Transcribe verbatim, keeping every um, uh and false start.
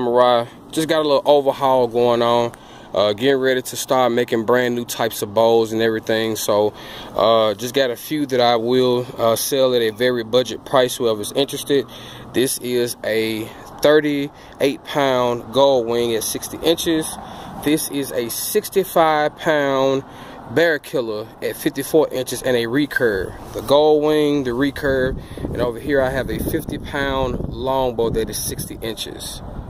Samurai. Just got a little overhaul going on. Uh, getting ready to start making brand new types of bows and everything. So uh, just got a few that I will uh, sell at a very budget price, whoever's interested. This is a thirty-eight pound gold wing at sixty inches. This is a sixty-five pound bear killer at fifty-four inches and a recurve. The gold wing, the recurve, and over here I have a fifty pound longbow that is sixty inches.